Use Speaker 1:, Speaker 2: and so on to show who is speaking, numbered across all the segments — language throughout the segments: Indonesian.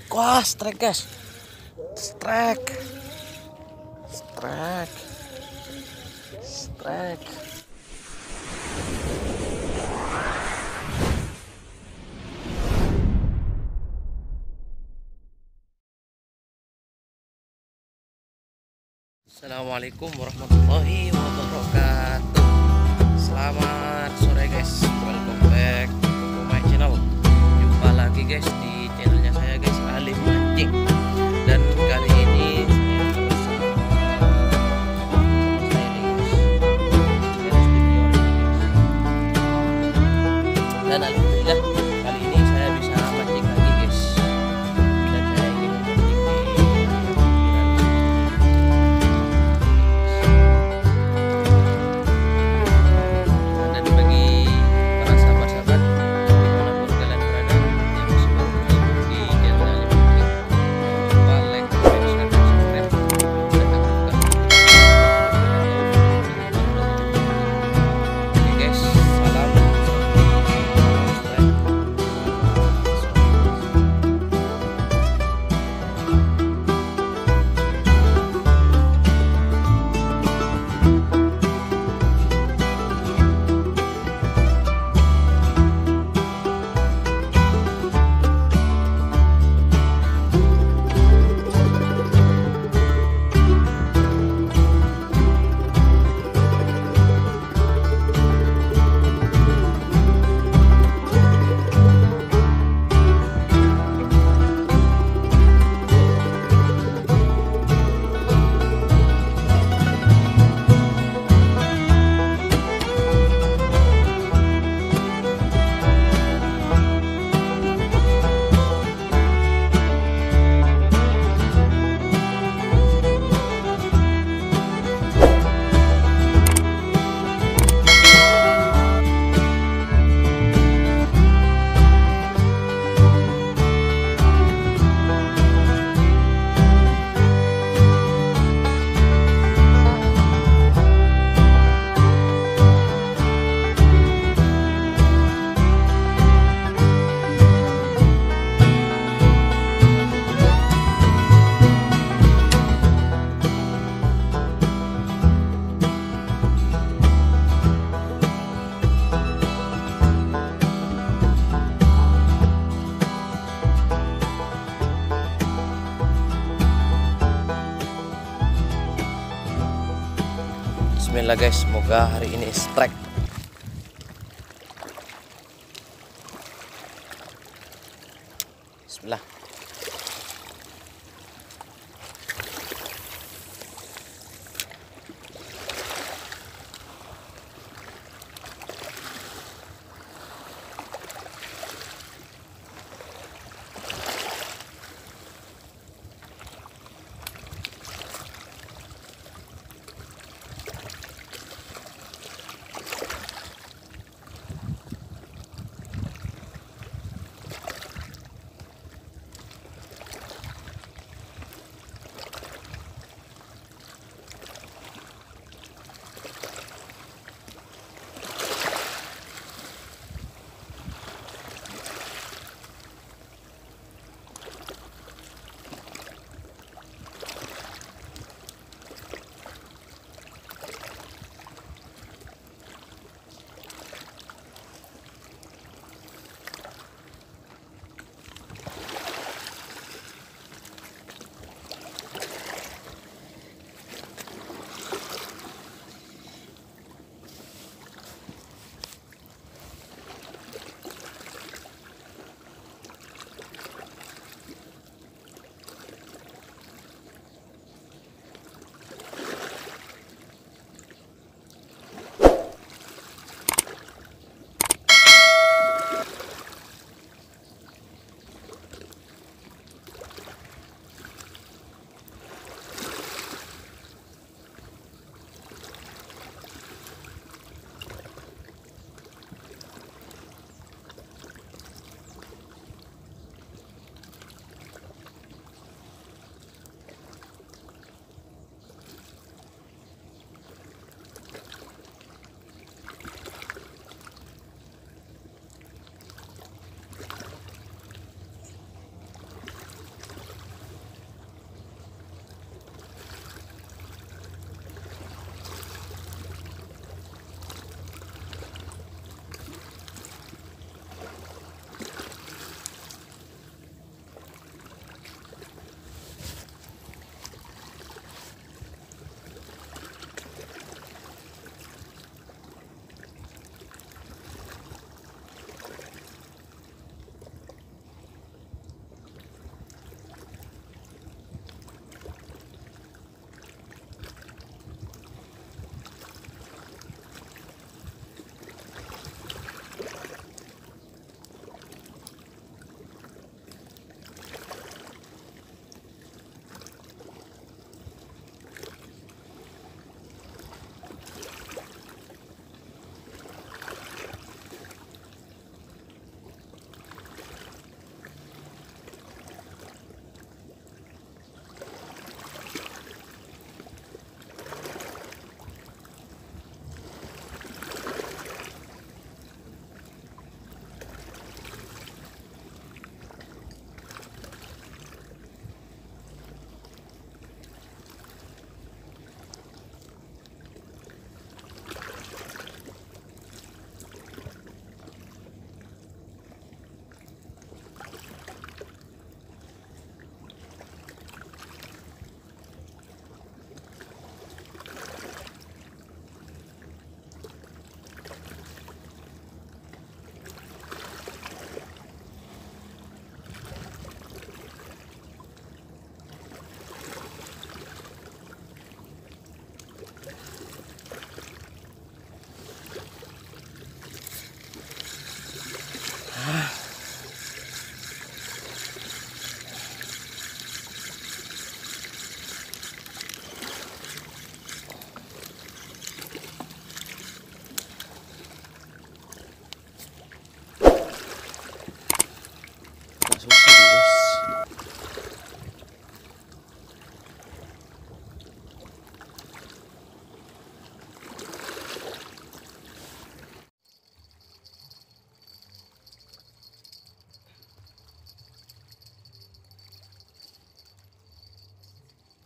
Speaker 1: Wah, strike guys. Strike. Strike. Strike. Assalamualaikum warahmatullahi wabarakatuh. Selamat sore guys. Welcome back to my channel. Jumpa lagi guys di channelnya saya guys, Alim Mancing. Dan kali ini saya bersama teman saya nih guys. Dan alhamdulillah kali ini saya bisa mancing lagi guys. Dan saya ingin mancing di Bismillah guys, semoga hari ini strike. Bismillah.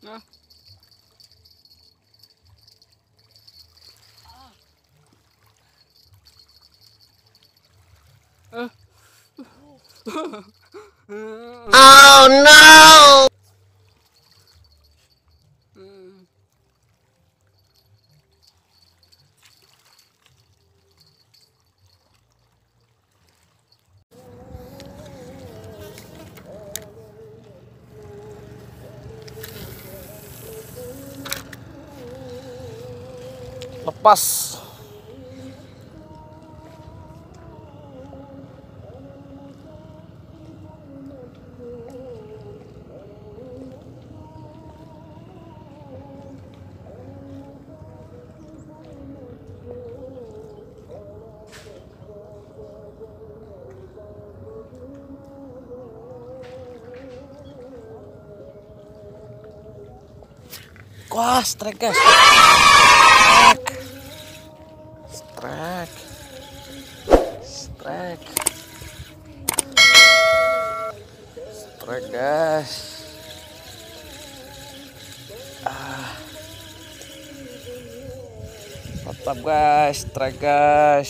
Speaker 2: Nah.
Speaker 3: Oh no!
Speaker 1: Lepas. Wah, strike guys. Strike. Strike. Strike guys. Mantap guys, strike guys.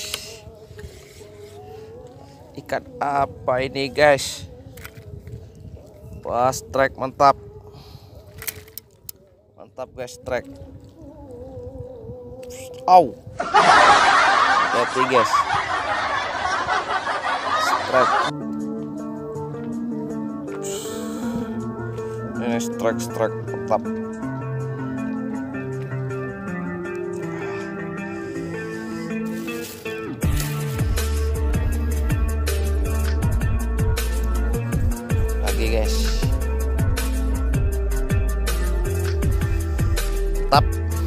Speaker 1: Ikan apa ini guys? Wah, strike mantap. Mantap guys, strike. Au. Hati guys. Strike. Ini strike mantap. Lagi guys. Tap.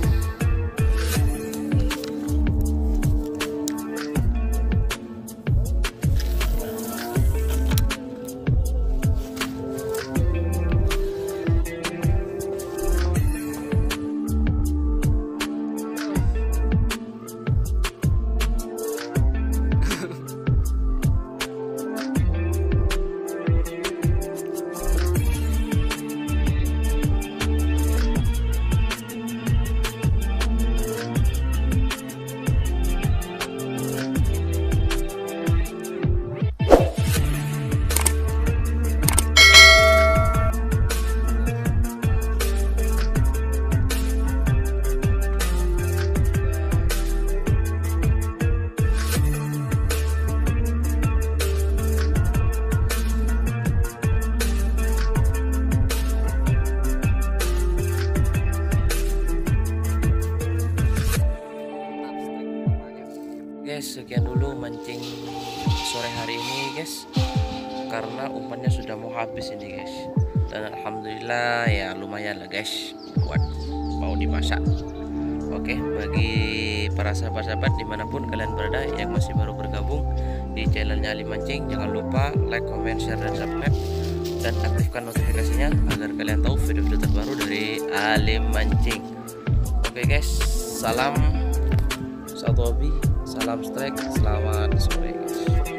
Speaker 1: Guys, sekian dulu mancing sore hari ini guys, karena umpannya sudah mau habis ini guys, dan alhamdulillah ya lumayan lah guys buat mau dimasak. Oke, bagi para sahabat-sahabat dimanapun kalian berada yang masih baru bergabung di channelnya Ali Mancing, jangan lupa like, comment, share, dan subscribe, dan aktifkan notifikasinya agar kalian tahu video-video terbaru dari Ali Mancing. Oke guys, salam satu hobi, salam strike, selamat sore guys.